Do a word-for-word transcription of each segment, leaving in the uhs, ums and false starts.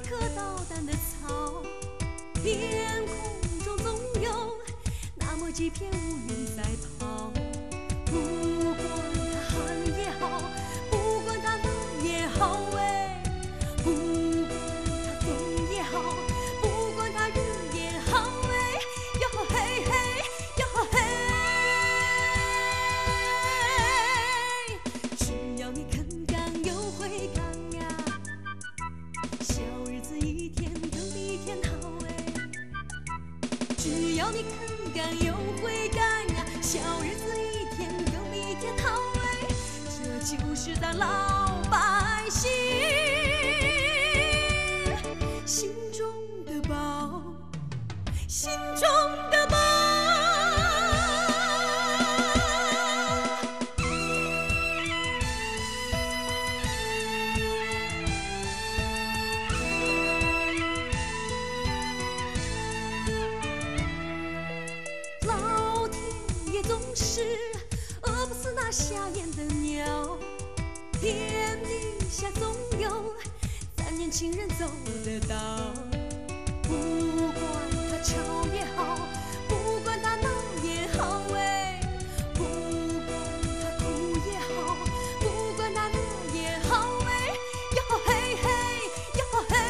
颗捣蛋的草，天空中总有那么几片乌云在跑。不管它狠也好，不管它冷也好，喂，不管它风也好，不管它雨也好，喂，哟嘿嘿，哟嘿。只要你肯干又会干呀，小日子一天更比一天好哎。只要你肯干又会干呀，小日子一天更比一天好哎。这就是咱老百姓心中的宝，心中的宝。老天爷总是饿不死那瞎眼的鸟，天底下总有咱年轻人走得到。不管它吵也好，不管它闹也好，喂，不管它哭也好，不管它乐也好，喂，哟嘿嘿，哟嘿。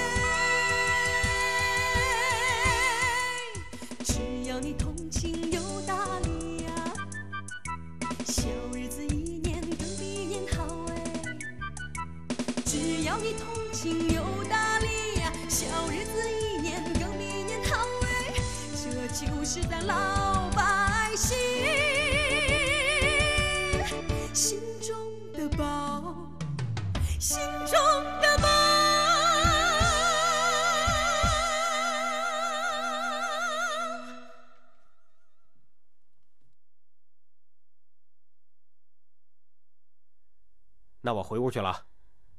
只要你同情又大力呀，小日子一年更比一年好哎。只要你同情又大力呀，小日子一年更比一年好哎。这就是咱老百姓心中的宝，心中的宝。 那我回屋去了。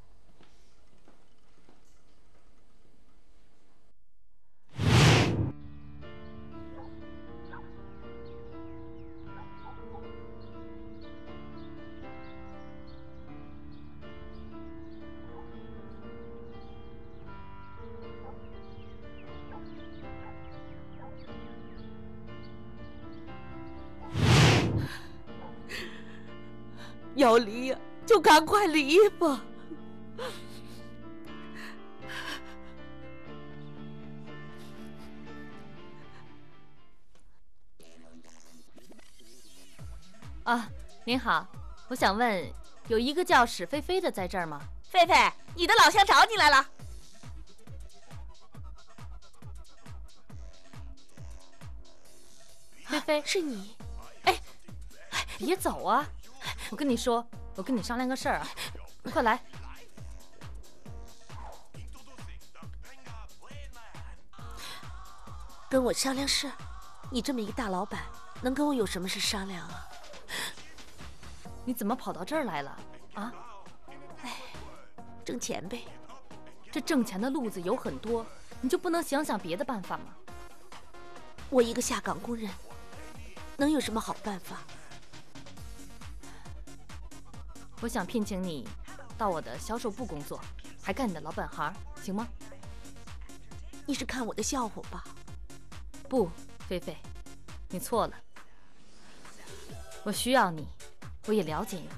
要离呀，就赶快离吧。 啊，您好，我想问，有一个叫史菲菲的在这儿吗？ 菲菲，你的老乡找你来了。 菲菲， 是你？ 哎，别走啊！我跟你说，我跟你商量个事儿啊，快来。 跟我商量事？你这么一个大老板，能跟我有什么事商量啊？ 你怎么跑到这儿来了啊？ 哎，挣钱呗。 这挣钱的路子有很多，你就不能想想别的办法吗？ 我一个下岗工人，能有什么好办法？ 我想聘请你到我的销售部工作，还干你的老本行，行吗？ 你是看我的笑话吧？ 不，菲菲，你错了。我需要你，我也了解你。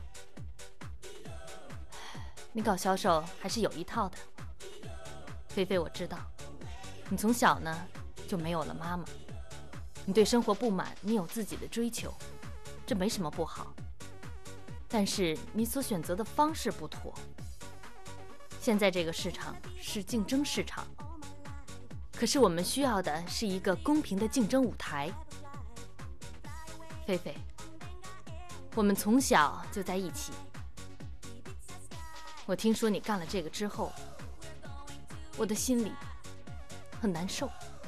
你搞销售还是有一套的。菲菲，我知道，你从小呢就没有了妈妈，你对生活不满，你有自己的追求，这没什么不好。但是你所选择的方式不妥。现在这个市场是竞争市场，可是我们需要的是一个公平的竞争舞台。菲菲，我们从小就在一起。我听说你干了这个之后，我的心里很难受。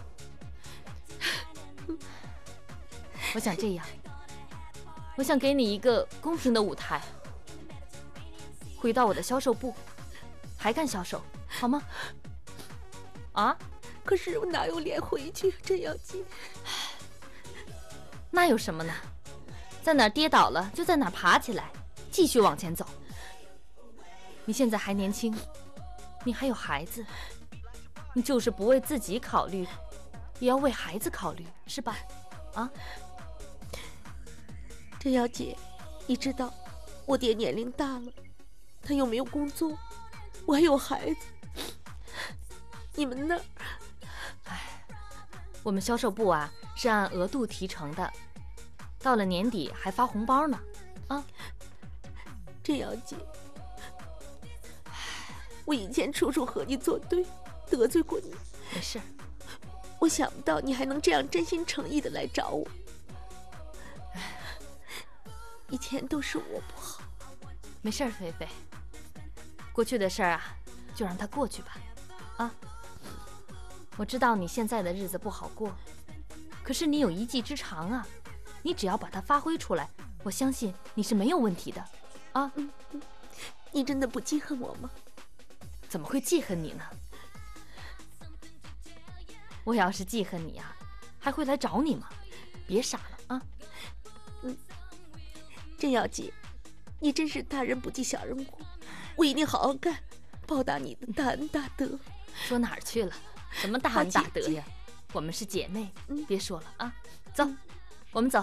我想这样，我想给你一个公平的舞台，回到我的销售部，还干销售，好吗？啊？ 可是我哪有脸回去？这样急。 那有什么呢？在哪儿跌倒了，就在哪儿爬起来，继续往前走。你现在还年轻，你还有孩子， 你就是不为自己考虑，也要为孩子考虑，是吧？啊？ 真瑶姐，你知道我爹年龄大了，他又没有工作，我还有孩子。你们那儿…… 哎，我们销售部啊是按额度提成的，到了年底还发红包呢。啊， 真瑶姐，我以前处处和你作对，得罪过你。 没事， 我想不到你还能这样真心诚意的来找我。以前都是我不好。 没事，菲菲，过去的事儿啊，就让它过去吧。啊，我知道你现在的日子不好过，可是你有一技之长啊，你只要把它发挥出来，我相信你是没有问题的。啊， 嗯嗯，你真的不记恨我吗？ 怎么会记恨你呢？我要是记恨你啊，还会来找你吗？别傻了啊！ 嗯，真瑶姐，你真是大人不计小人过，我一定好好干，报答你的大恩大德。 说哪儿去了？什么大恩大德呀？我们是姐妹，嗯、别说了啊！走，嗯、我们走。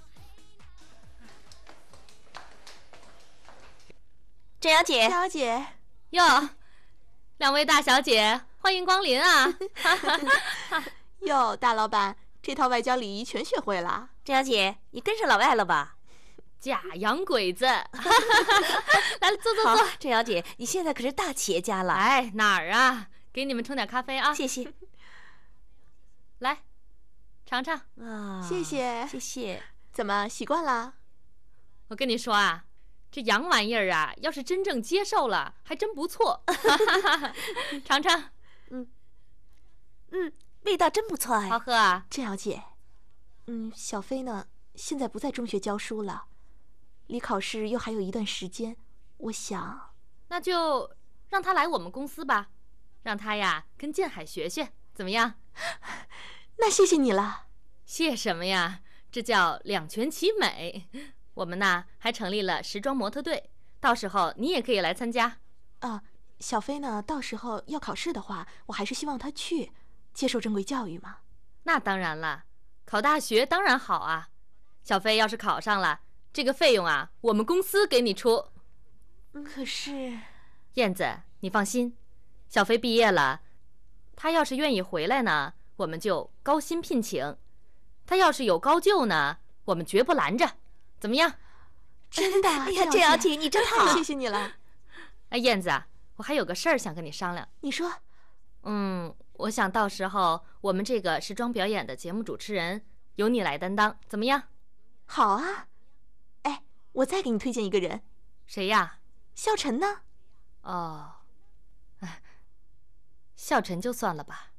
真瑶姐， 真瑶姐， 哟，两位大小姐，欢迎光临啊！ 哟，大老板，这套外交礼仪全学会了。 真瑶姐，你跟上老外了吧？ 假洋鬼子！来了，坐坐坐。 真瑶姐，你现在可是大企业家了。 哎，哪儿啊？给你们冲点咖啡啊！ 谢谢。 来，尝尝啊！ 谢谢， 谢谢。 怎么习惯了？ 我跟你说啊，这洋玩意儿啊，要是真正接受了，还真不错。尝尝。 嗯嗯，味道真不错哎。 好喝啊， 真瑶姐。嗯，小飞呢，现在不在中学教书了，离考试又还有一段时间，我想， 那就让他来我们公司吧，让他呀跟建海学学，怎么样？ 那谢谢你了。 谢什么呀？这叫两全其美。我们呢还成立了时装模特队，到时候你也可以来参加。 啊，小飞呢，到时候要考试的话，我还是希望他去接受正规教育嘛。 那当然了，考大学当然好啊。小飞要是考上了，这个费用啊，我们公司给你出。 可是， 燕子，你放心，小飞毕业了，他要是愿意回来呢，我们就高薪聘请；他要是有高就呢，我们绝不拦着。怎么样？ 真的？ 哎呀，真瑶姐，你真好， 谢谢你了。 哎，燕子啊，我还有个事儿想跟你商量。 你说。 嗯，我想到时候我们这个时装表演的节目主持人由你来担当，怎么样？ 好啊。哎，我再给你推荐一个人。 谁呀？ 笑晨呢？ 哦，哎，笑晨就算了吧。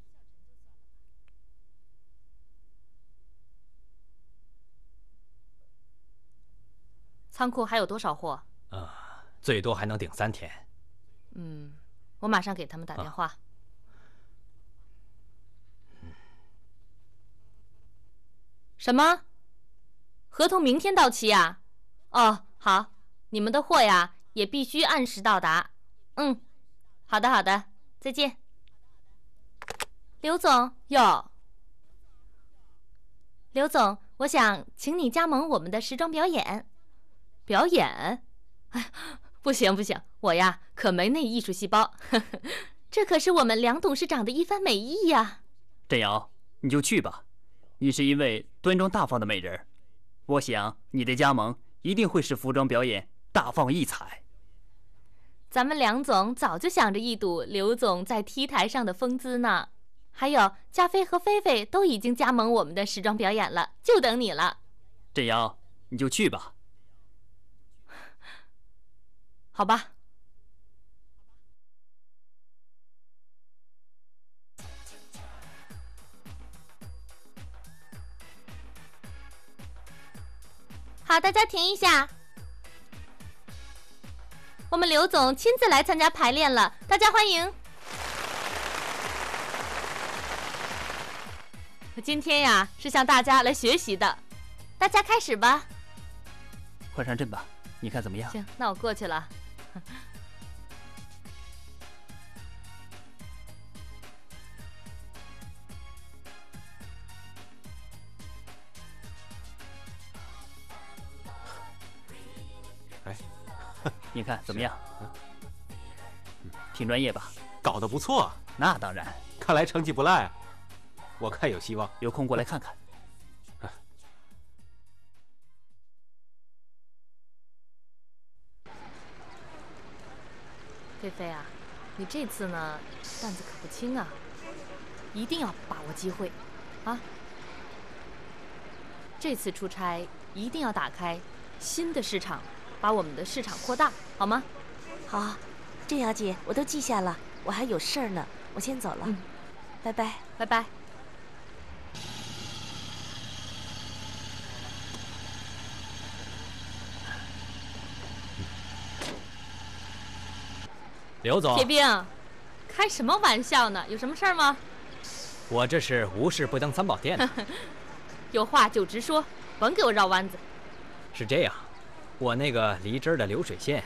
仓库还有多少货？ 呃，最多还能顶三天。 嗯，我马上给他们打电话。啊嗯、 什么？合同明天到期呀？哦，好，你们的货呀也必须按时到达。嗯，好的好的，再见。刘总，哟，刘总，我想请你加盟我们的时装表演。表演？哎，不行不行，我呀可没那艺术细胞，呵呵，这可是我们梁董事长的一番美意呀。 振瑶，你就去吧，你是一位端庄大方的美人，我想你的加盟一定会使服装表演大放异彩。 咱们梁总早就想着一睹刘总在 T 台上的风姿呢。还有加菲和菲菲都已经加盟我们的时装表演了，就等你了。 振瑶，你就去吧。 好吧。好，大家停一下。我们刘总亲自来参加排练了，大家欢迎。我今天呀是向大家来学习的，大家开始吧。 快上阵吧，你看怎么样？ 行，那我过去了。 你看怎么样？嗯，挺专业吧？ 搞得不错。 那当然， 看来成绩不赖啊。我看有希望。 有空过来看看。 菲菲啊，你这次呢担子可不轻啊，一定要把握机会，啊！这次出差一定要打开新的市场，把我们的市场扩大，好吗？ 好，郑小姐，我都记下了，我还有事儿呢，我先走了。 嗯， 拜拜， 拜拜。 刘总， 铁兵，开什么玩笑呢？有什么事儿吗？ 我这是无事不登三宝殿。 有话就直说，甭给我绕弯子。 是这样，我那个梨汁的流水线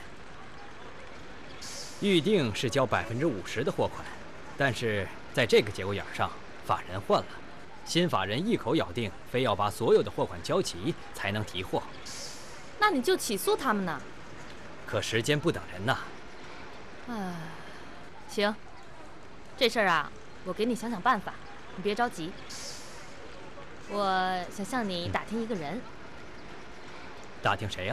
预定是交百分之五十的货款，但是在这个节骨眼上，法人换了，新法人一口咬定非要把所有的货款交齐才能提货。 那你就起诉他们呢。 可时间不等人呐。 唉，行，这事儿啊，我给你想想办法，你别着急。我想向你打听一个人。嗯、 打听谁呀？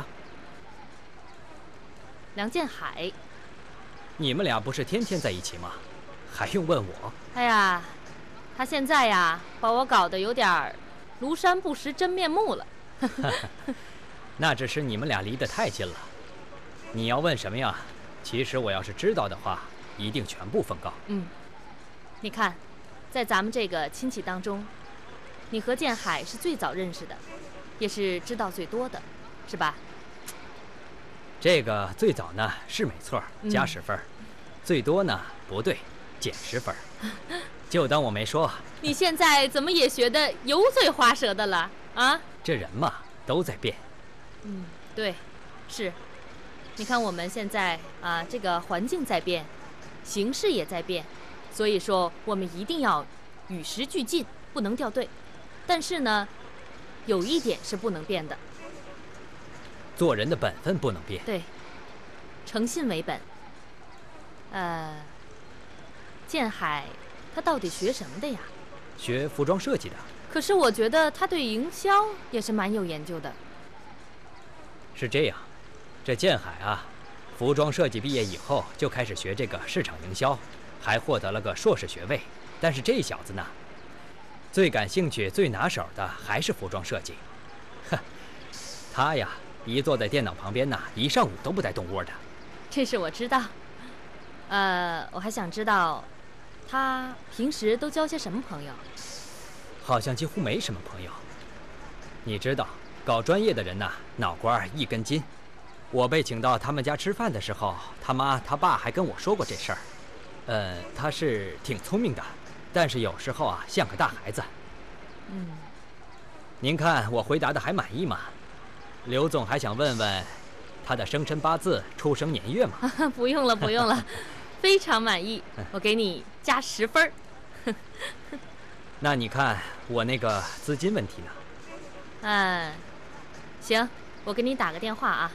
梁建海。 你们俩不是天天在一起吗？还用问我？ 哎呀，他现在呀，把我搞得有点庐山不识真面目了。 那只是你们俩离得太近了。你要问什么呀？其实我要是知道的话，一定全部奉告。 嗯，你看，在咱们这个亲戚当中，你和建海是最早认识的，也是知道最多的，是吧？ 这个最早呢是没错，加十分；嗯、最多呢不对，减十分。就当我没说。 你现在怎么也学得油嘴滑舌的了啊？ 这人嘛，都在变。 嗯，对，是。你看我们现在啊，这个环境在变，形势也在变，所以说我们一定要与时俱进，不能掉队。但是呢，有一点是不能变的， 做人的本分不能变。 对，诚信为本。呃，建海他到底学什么的呀？ 学服装设计的。 可是我觉得他对营销也是蛮有研究的。 是这样。这建海啊，服装设计毕业以后就开始学这个市场营销，还获得了个硕士学位。但是这小子呢，最感兴趣、最拿手的还是服装设计。哼，他呀，一坐在电脑旁边呢，一上午都不带动窝的。 这是我知道。呃，我还想知道，他平时都交些什么朋友？ 好像几乎没什么朋友。你知道，搞专业的人呐，脑瓜一根筋。我被请到他们家吃饭的时候，他妈他爸还跟我说过这事儿。呃，他是挺聪明的，但是有时候啊像个大孩子。 嗯， 您看我回答的还满意吗？刘总还想问问他的生辰八字、出生年月吗？ 不用了，不用了，非常满意，我给你加十分。 那你看我那个资金问题呢？ 嗯，行，我给你打个电话啊。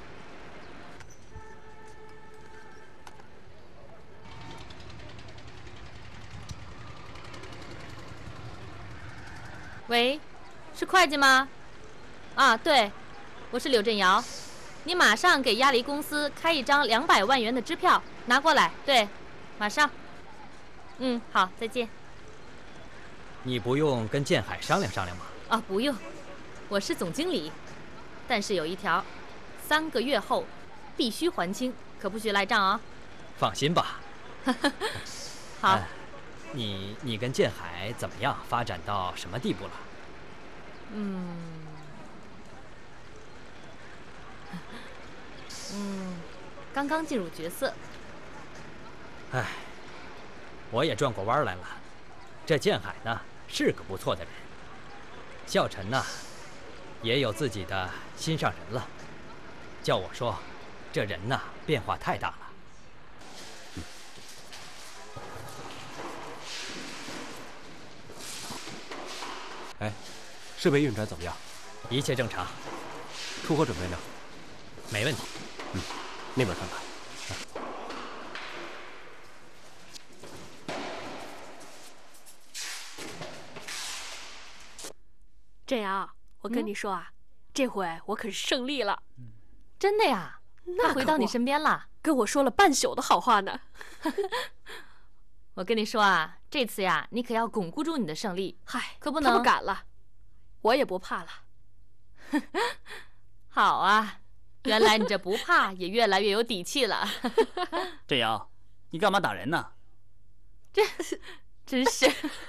喂，是会计吗？啊，对，我是柳振尧。你马上给鸭梨公司开一张两百万元的支票，拿过来。对，马上。嗯，好，再见。 你不用跟建海商量商量吗？ 啊，不用，我是总经理。但是有一条，三个月后必须还清，可不许赖账啊。 放心吧。 好。 呃你你跟建海怎么样？发展到什么地步了？ 嗯，嗯，刚刚进入角色。 唉，我也转过弯来了。这建海呢，是个不错的人。孝晨呢，也有自己的心上人了。叫我说，这人呐，变化太大了。 哎，设备运转怎么样？ 一切正常。 出货准备呢？ 没问题。 嗯， 那边看看。 这样，我跟你说啊，嗯、这回我可是胜利了。 真的呀？他回到你身边了， 跟我说了半宿的好话呢。 我跟你说啊，这次呀，你可要巩固住你的胜利。 嗨， 可不能。 他不敢了，我也不怕了。 好啊，原来你这不怕也越来越有底气了。 振瑶，你干嘛打人呢？ 这真是。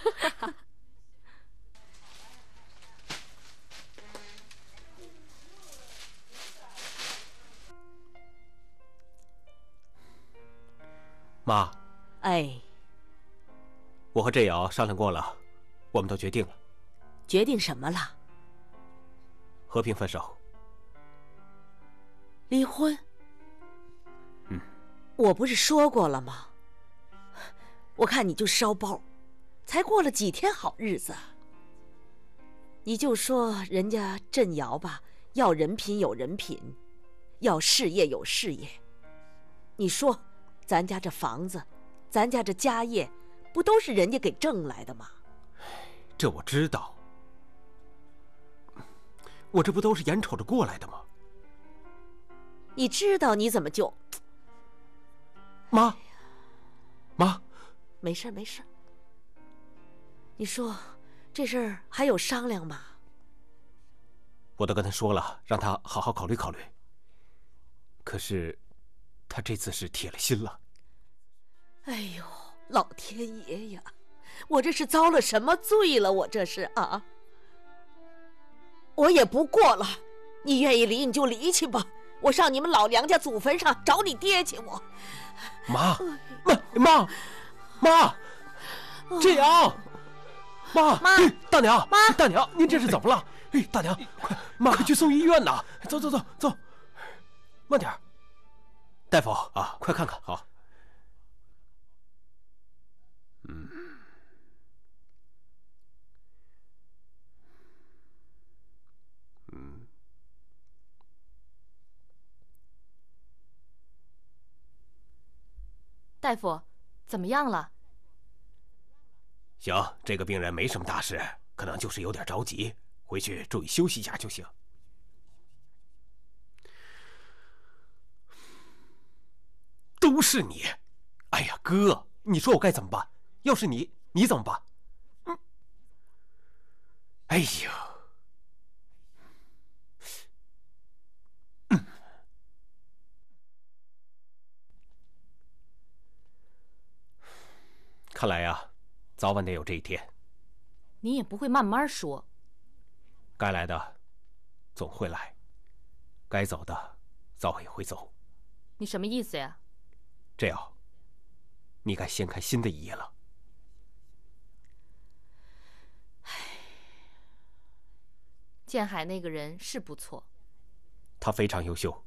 妈， 哎， 我和振瑶商量过了，我们都决定了。 决定什么了？ 和平分手。 离婚？ 嗯， 我不是说过了吗？我看你就烧包，才过了几天好日子，你就说人家振瑶吧，要人品有人品，要事业有事业，你说。咱家这房子，咱家这家业，不都是人家给挣来的吗？ 这我知道，我这不都是眼瞅着过来的吗？ 你知道你怎么就…… 妈，妈， 没事没事。你说这事儿还有商量吗？ 我都跟他说了，让他好好考虑考虑。可是。他这次是铁了心了。 哎呦，老天爷呀！我这是遭了什么罪了？我这是啊！我也不过了，你愿意离你就离去吧，我上你们老梁家祖坟上找你爹去。我， 妈，妈，妈，妈，振瑶，妈， 妈， 大娘， 妈， 大娘，您这是怎么了？哎，大娘，快，妈，快去送医院呐！走走走走，慢点。大夫啊，快看看，好。嗯，嗯， 大夫，怎么样了？ 行，这个病人没什么大事，可能就是有点着急，回去注意休息一下就行。都是你！哎呀，哥，你说我该怎么办？要是你，你怎么办？嗯，哎呦，嗯，看来呀，早晚得有这一天。 你也不会慢慢说。 该来的总会来，该走的早晚也会走。 你什么意思呀？ 这样，你该掀开新的一页了。 建海那个人是不错， 他非常优秀。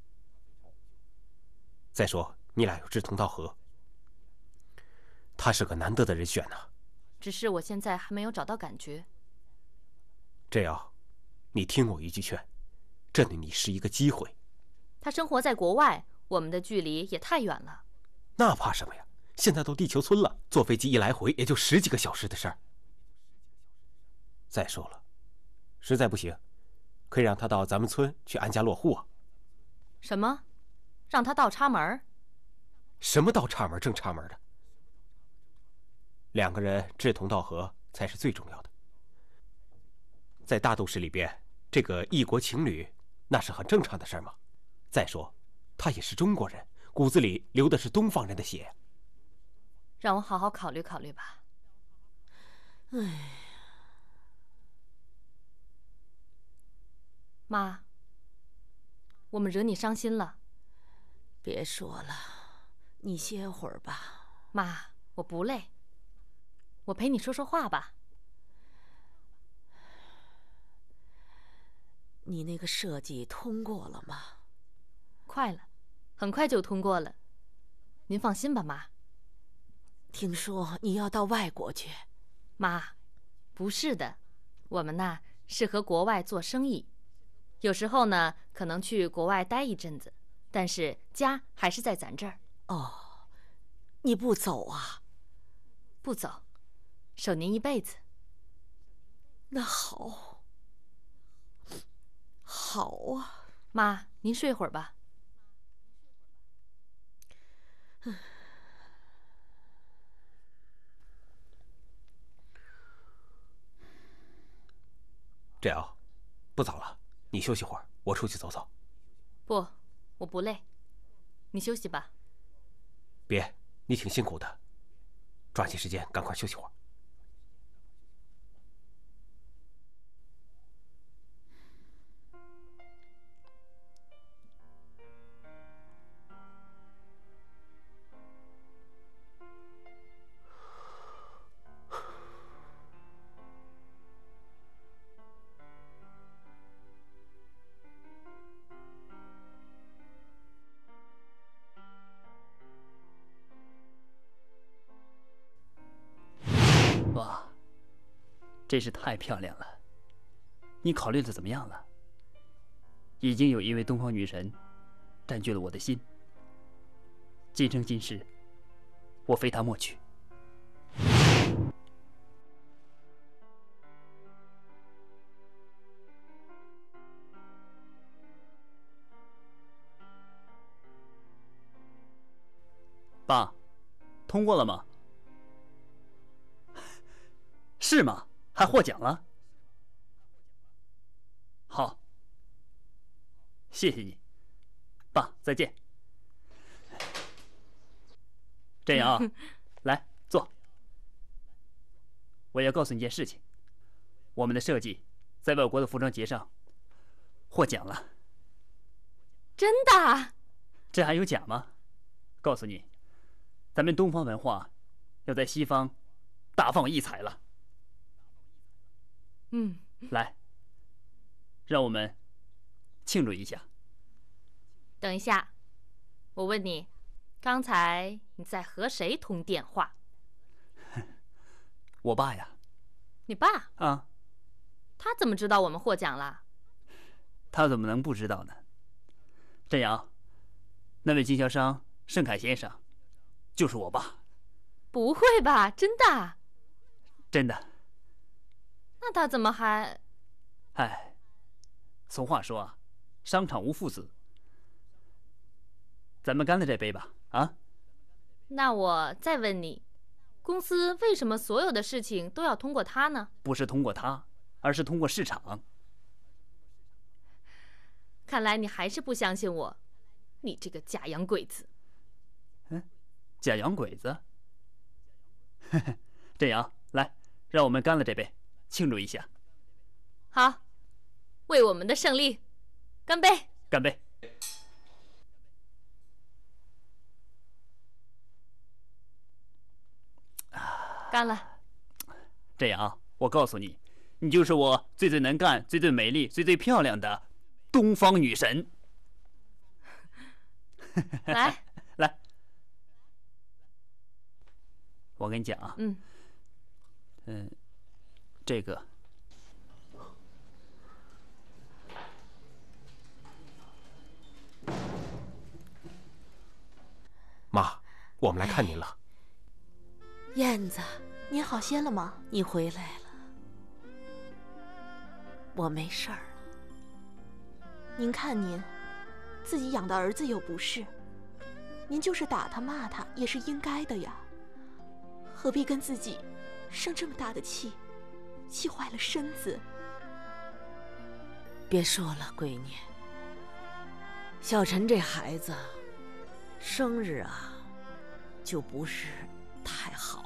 再说，你俩又志同道合，他是个难得的人选呐。 只是我现在还没有找到感觉。 这样，你听我一句劝，这对你是一个机会。 他生活在国外。我们的距离也太远了， 那怕什么呀？现在都地球村了，坐飞机一来回也就十几个小时的事儿。再说了，实在不行，可以让他到咱们村去安家落户啊。 什么？让他倒插门？ 什么倒插门正插门的？两个人志同道合才是最重要的。在大都市里边，这个异国情侣那是很正常的事儿嘛。再说。他也是中国人，骨子里流的是东方人的血。 让我好好考虑考虑吧。 哎， 妈，我们惹你伤心了。 别说了，你歇会儿吧。 妈，我不累，我陪你说说话吧。 你那个设计通过了吗？ 快了。很快就通过了，您放心吧，妈。 听说你要到外国去？ 妈，不是的，我们呐是和国外做生意，有时候呢可能去国外待一阵子， 但是家还是在咱这儿。 哦，你不走啊？ 不走，守您一辈子。 那好，好啊。 妈，您睡会儿吧。 嗯。 这瑶，不早了，你休息会儿，我出去走走。 不，我不累，你休息吧。 别，你挺辛苦的，抓紧时间，赶快休息会儿。 哇，真是太漂亮了！你考虑的怎么样了？已经有一位东方女神占据了我的心，今生今世，我非她莫娶。爸，通过了吗？是吗？还获奖了？好，谢谢你，爸，再见。郑阳，来坐。我要告诉你件事情，我们的设计在外国的服装节上获奖了。 真的？ 这还有假吗？告诉你，咱们东方文化要在西方大放异彩了。 嗯， 来，让我们庆祝一下。 等一下，我问你，刚才你在和谁通电话？ 我爸呀。 你爸？ 啊。 他怎么知道我们获奖了？ 他怎么能不知道呢？郑阳，那位经销商盛凯先生，就是我爸。 不会吧？真的？ 真的。 那他怎么还…… 哎，俗话说啊，商场无父子。咱们干了这杯吧，啊？ 那我再问你，公司为什么所有的事情都要通过他呢？ 不是通过他，而是通过市场。 看来你还是不相信我，你这个假洋鬼子。 嗯，假洋鬼子。郑阳，来，让我们干了这杯。庆祝一下， 好，为我们的胜利，干杯！ 干杯！ 干了。 郑阳，我告诉你，你就是我最最能干、最最美丽、最最漂亮的东方女神。 来， 来，我跟你讲啊， 嗯， 嗯。这个， 妈，我们来看您了。 燕子， 您好些了吗？ 你回来了，我没事儿了。 您看您，自己养的儿子有不是，您就是打他骂他也是应该的呀，何必跟自己生这么大的气？气坏了身子。 别说了，闺女。小陈这孩子，生日啊，就不是太好，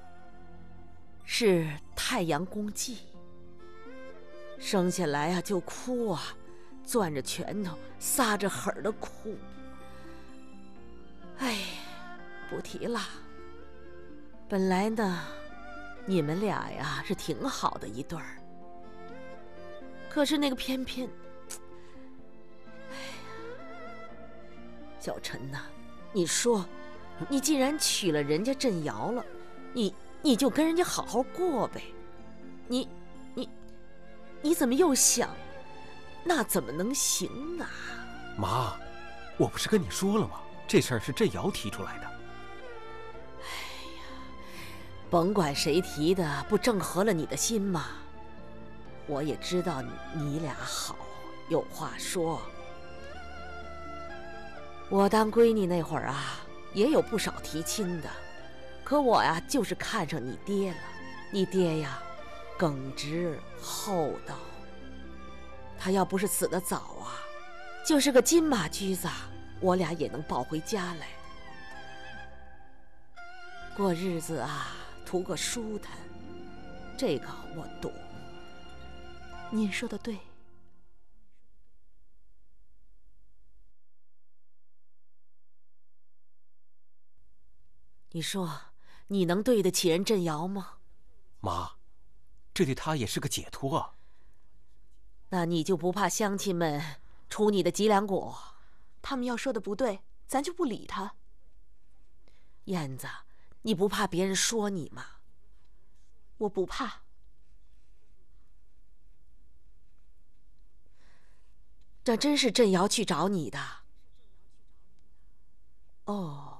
是太阳公忌。生下来啊就哭啊，攥着拳头，撒着狠儿的哭。哎，不提了。本来呢，你们俩呀是挺好的一对儿，可是那个偏偏，哎呀，小陈呐，你说，你既然娶了人家郑瑶了，你你就跟人家好好过呗，你你你怎么又想？那怎么能行啊？ 妈， 我不是跟你说了吗？这事儿是振尧提出来的。 甭管谁提的，不正合了你的心吗？我也知道你俩好，有话说。我当闺女那会儿啊，也有不少提亲的，可我呀，就是看上你爹了。你爹呀，耿直厚道。他要不是死得早啊，就是个金马驹子，我俩也能抱回家来。过日子啊，图个舒坦，这个我懂。 您说的对。 你说，你能对得起人振尧吗？ 妈，这对他也是个解脱啊。 那你就不怕乡亲们出你的脊梁骨？ 他们要说的不对，咱就不理他。 燕子，你不怕别人说你吗？ 我不怕。 这真是振尧去找你的？哦，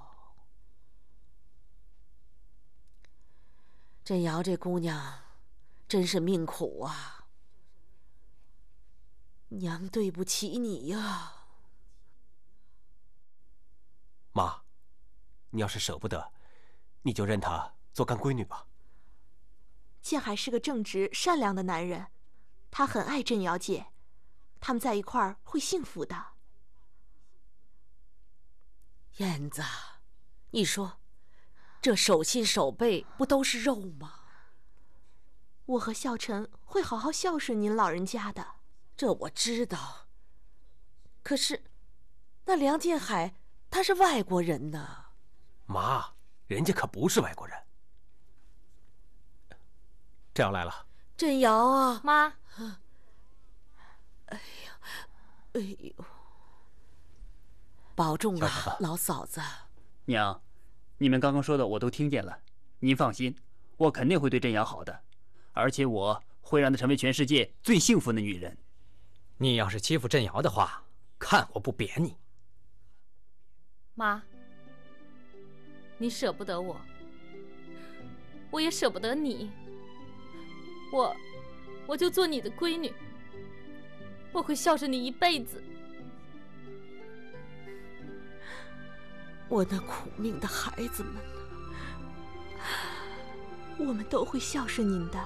振尧这姑娘真是命苦啊。娘对不起你呀。 妈，你要是舍不得，你就认他做干闺女吧。 建海是个正直善良的男人，他很爱振尧姐，他们在一块儿会幸福的。 燕子，你说，这手心手背不都是肉吗？ 我和孝成会好好孝顺您老人家的。 这我知道。可是，那梁建海他是外国人呢。 妈，人家可不是外国人。振尧来了。 振尧啊， 妈。 哎呀，哎呦，保重啊，老嫂子。 娘，你们刚刚说的我都听见了，您放心，我肯定会对振尧好的，而且我会让她成为全世界最幸福的女人。 你要是欺负振尧的话，看我不扁你。 妈，你舍不得我，我也舍不得你。我，我就做你的闺女，我会孝顺你一辈子。 我那苦命的孩子们，我们都会孝顺您的。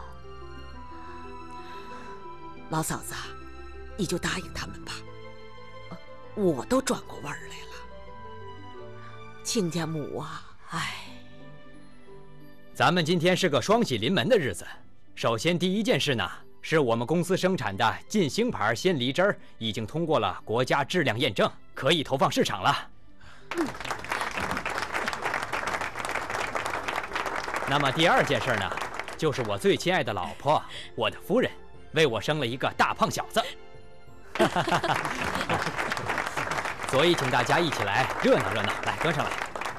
老嫂子，你就答应他们吧。我都转过味儿来了。亲家母啊，唉。 咱们今天是个双喜临门的日子。首先，第一件事呢，是我们公司生产的劲星牌鲜梨汁儿已经通过了国家质量验证，可以投放市场了。嗯。那么第二件事呢，就是我最亲爱的老婆，我的夫人，为我生了一个大胖小子。所以请大家一起来热闹热闹，来跟上来。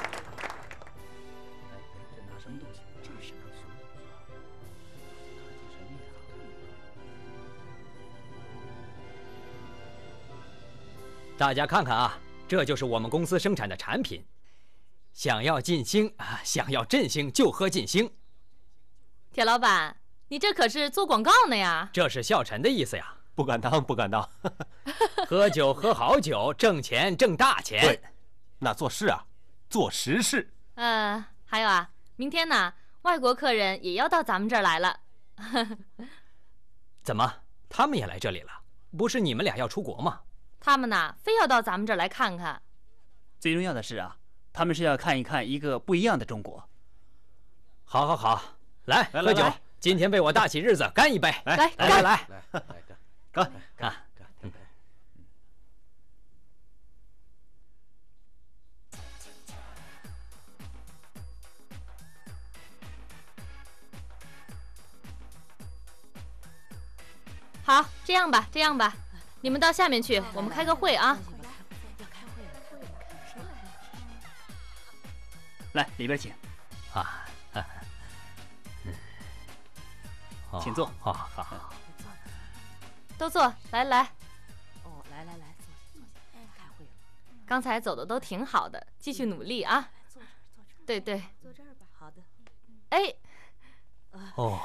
大家看看啊，这就是我们公司生产的产品。想要劲星啊，想要振兴就喝劲星。 铁老板，你这可是做广告呢呀？ 这是孝臣的意思呀。 不敢当，不敢当。 喝酒喝好酒，挣钱挣大钱。 对，那做事啊，做实事。 呃，还有啊，明天呢，外国客人也要到咱们这儿来了。 怎么，他们也来这里了？不是你们俩要出国吗？ 他们呢，非要到咱们这儿来看看。 最重要的是啊，他们是要看一看一个不一样的中国。 好，好，好，来， 来喝酒。 来今天为我大喜日子，干一杯！ 来， 来， 来，来，来， 干，干， 干！ 嗯。 好，这样吧，这样吧，你们到下面去，我们开个会啊。 来，里边请。 啊，嗯， 请坐。 好好好， 都坐，来来。 哦，来来来，坐坐下，开会了。 刚才走的都挺好的，继续努力啊！对对， 坐这儿吧。好的。 哎， 哦，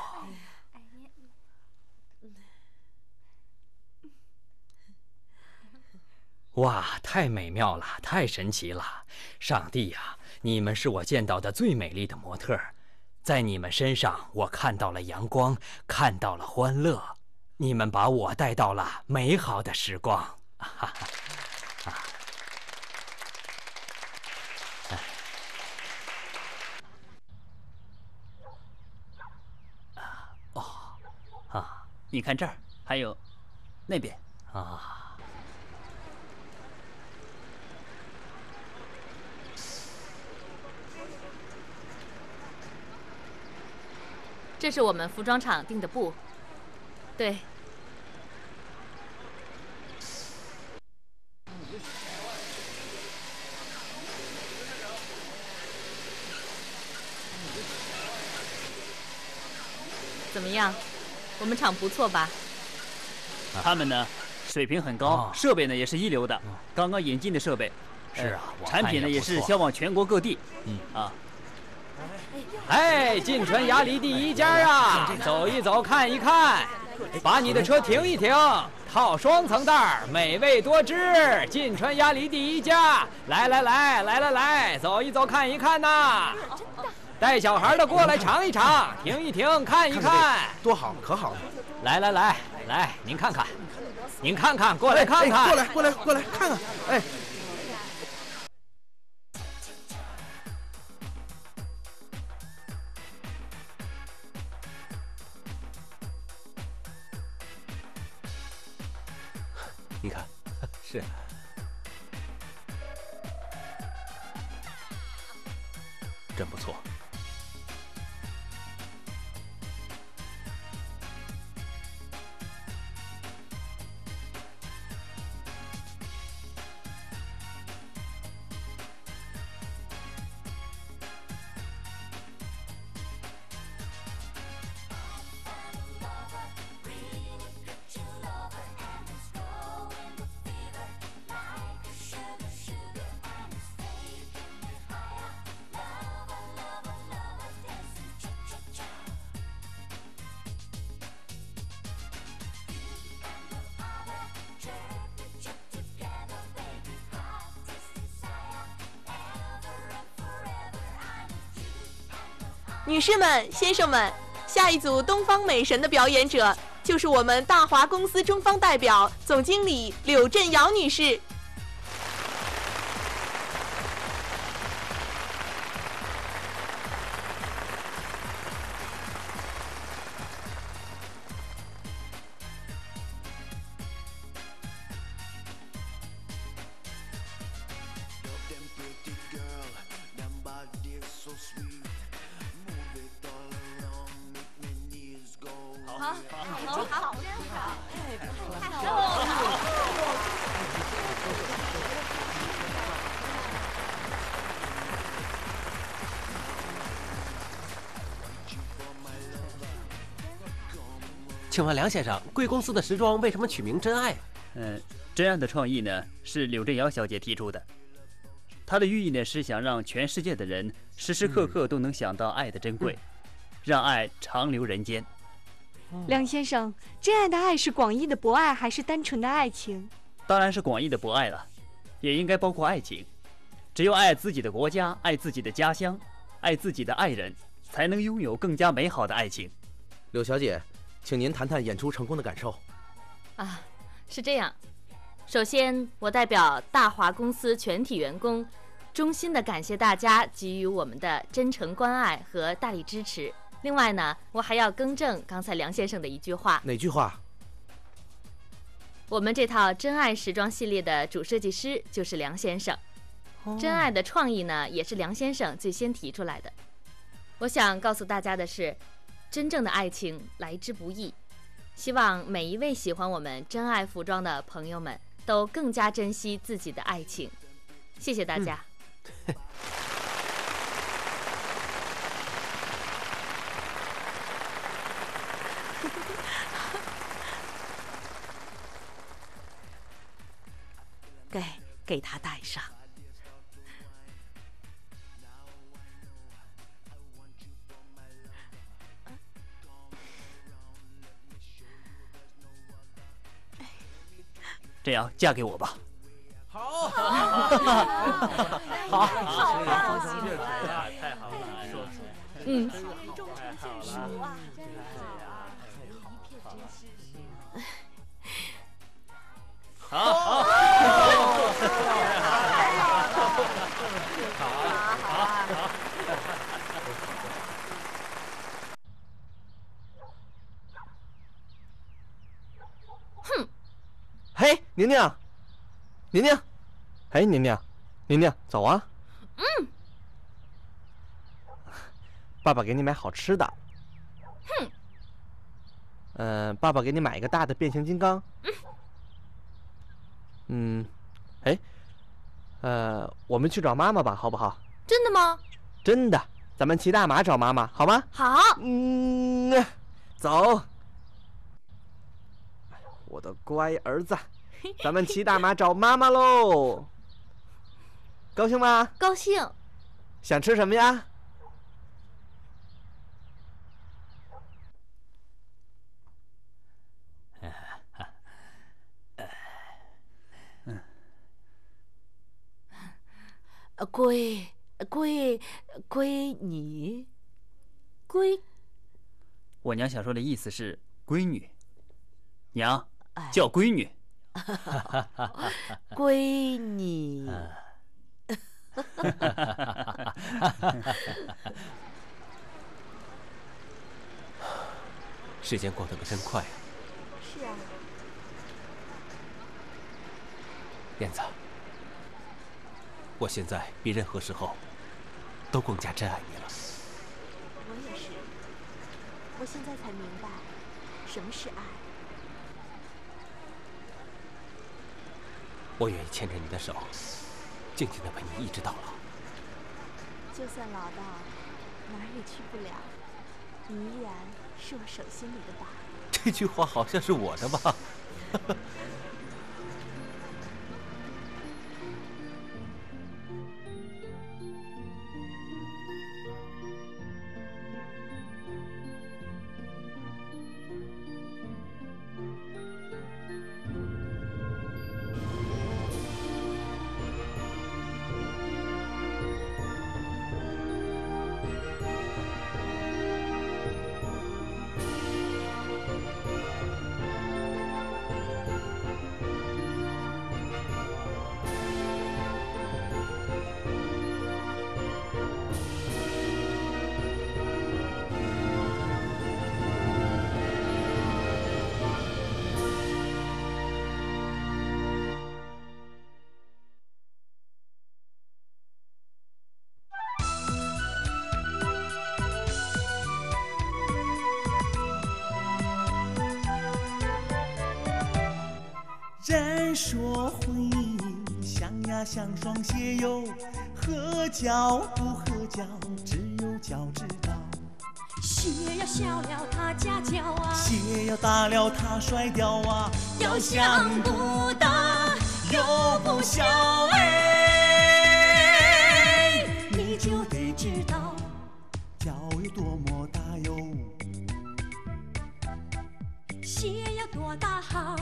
哇，太美妙了，太神奇了！上帝呀，你们是我见到的最美丽的模特儿，在你们身上，我看到了阳光，看到了欢乐，你们把我带到了美好的时光。哈哈，啊，哎，啊，哦，啊， 你看这儿，还有那边啊。 这是我们服装厂订的布，对。怎么样？我们厂不错吧？ 他们呢，水平很高， 哦、 设备呢也是一流的，嗯、刚刚引进的设备。 是啊， 呃、产品呢也是销往全国各地。 嗯啊。 哎，晋川雅里第一家啊，走一走，看一看，把你的车停一停，套双层袋，美味多汁，晋川雅里第一家，来来来来来来，走一走，看一看呐。带小孩的过来尝一尝，停一停，看一看， 多好，可好了。 来来来来，您看看，您看看，过来看看， 过来过来过来看看，哎。你看，是，真不错。 女士们、先生们，下一组东方美神的表演者就是我们大华公司中方代表总经理柳振瑶女士。 好，好，好， 请问梁先生，贵公司的时装为什么取名真爱？ 嗯，真爱的创意呢是柳振瑶小姐提出的，她的寓意呢是想让全世界的人时时刻刻都能想到爱的珍贵，嗯、让爱长留人间。 梁先生，真爱的爱是广义的博爱，还是单纯的爱情？ 当然是广义的博爱了，也应该包括爱情。只有爱自己的国家，爱自己的家乡，爱自己的爱人，才能拥有更加美好的爱情。 柳小姐，请您谈谈演出成功的感受。 啊，是这样。首先，我代表大华公司全体员工，衷心的感谢大家给予我们的真诚关爱和大力支持。另外呢，我还要更正刚才梁先生的一句话。 哪句话？ 我们这套真爱时装系列的主设计师就是梁先生，哦、真爱的创意呢也是梁先生最先提出来的。我想告诉大家的是，真正的愛情来之不易，希望每一位喜欢我们真愛服裝的朋友们都更加珍惜自己的愛情。謝謝大家。嗯给给他戴上。 这样嫁给我吧。 好， 好， 好， 太好了， 嗯， 众成眷属啊！ 好，好， 哼！ 嘿，宁宁，宁宁，哎，宁宁，宁宁，走啊！ 嗯。 爸爸给你买好吃的。 哼。 嗯、呃，爸爸给你买一个大的变形金刚。 嗯。 嗯，哎，呃，我们去找妈妈吧，好不好？ 真的吗？ 真的，咱们骑大马找妈妈，好吗？ 好。 嗯，走。我的乖儿子，咱们骑大马找妈妈喽！高兴吗？ 高兴。 想吃什么呀？ 闺闺闺女， 闺。 我娘想说的意思是闺女，娘叫闺女。 闺女。 时间过得可真快啊！ 是啊。 燕子，我现在比任何时候都更加珍爱你了。 我也是，我现在才明白什么是爱。 我愿意牵着你的手，静静地陪你一直到老。 就算老到哪儿也去不了，你依然是我手心里的宝。 这句话好像是我的吧？ 人说婚姻像呀像双鞋哟，合脚不合脚，只有脚知道。 鞋要小了他夹脚啊， 鞋要大了他甩掉啊， 要想不大又不小哎，你就得知道脚有多么大哟， 鞋要多大好，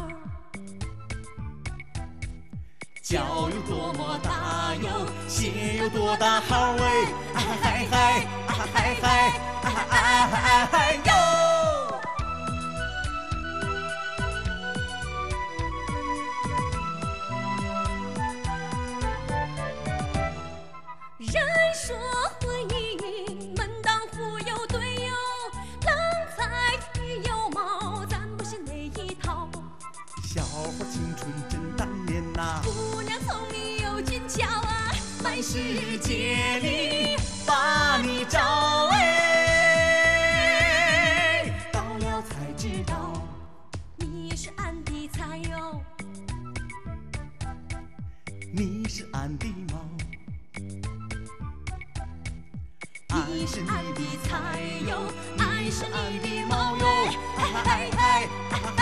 脚有多么大哟，鞋有多大好哎，哎嗨嗨，哎嗨嗨，哎嗨嗨嗨哟。 人说婚姻门当户有对哟，郎才女有貌，咱不是那一套。 小伙青春真单恋呐， 姑娘聪明又俊俏啊，满世界里把你找哎，到了才知道你是俺的菜哟， 你是俺的猫， 你是俺的菜哟，俺是你的猫哟， 嗨嗨嗨。